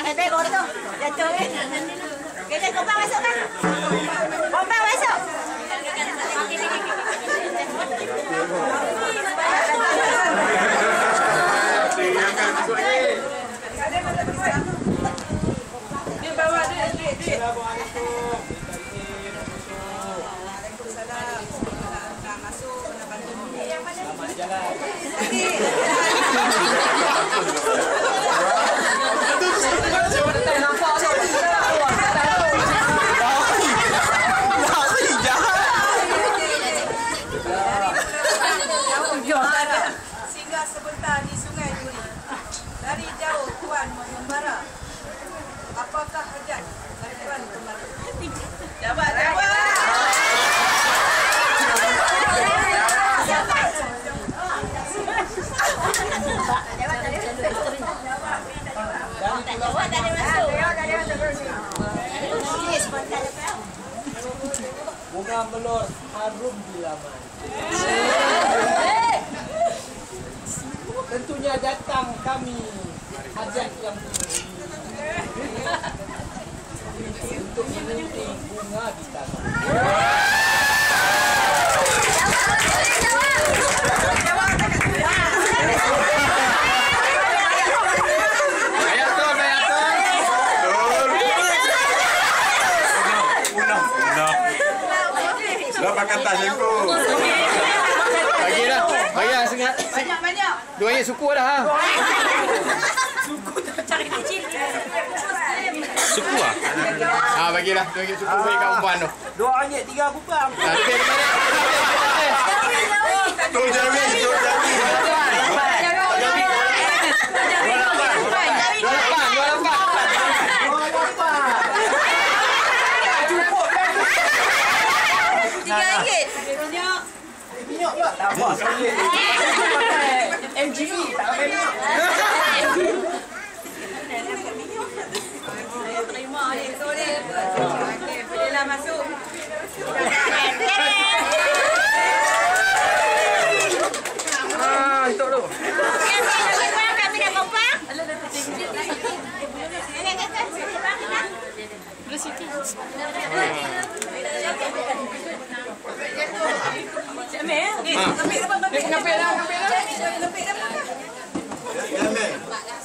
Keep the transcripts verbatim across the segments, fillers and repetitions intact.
Eh, baik bawa tu. Jatuh ni. Okey, kompang masuk kan? Kompang masuk. Ni bawa duit, duit, duit. Assalamualaikum. Waalaikumsalam. Nak masuk, nak bantu. Yang mana? Selamat jalan. Singgah sebentar di Sungai Duri. Dari jauh Tuan membara. Apakah hajat Tuan kembali? Jawab, jawab. Bunga melor harum di laman. Tentunya datang kami hajat yang tinggi untuk menyunting bunga di taman. Dah pakai tas aku. Bagi dah. Bagi dah sengat. Banyak-banyak. Dua ringgit suku dah. Ha. Cari kecil. Suku ah. Ha bagi dah. Dua ringgit suku bagi kat perempuan tu. Dua ringgit tiga kupang. Ha lebih lebih. Tu Jawi, tu Jawi. Tiga ringgit. Minyak pula. Tak apa sekali. M G B tak pakai minyak. Terima ni, sorry. Okey, bolehlah masuk. Ah, untuk tu. Kami dah kompang. Ngapit dah, ngapit dah. Ngapit dah. Jalan.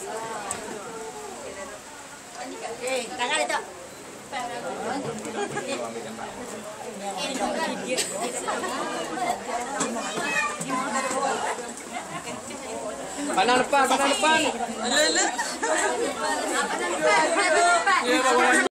Eh, tangan itu. Pandang depan, pandang depan. Pandang depan. Ya, bawa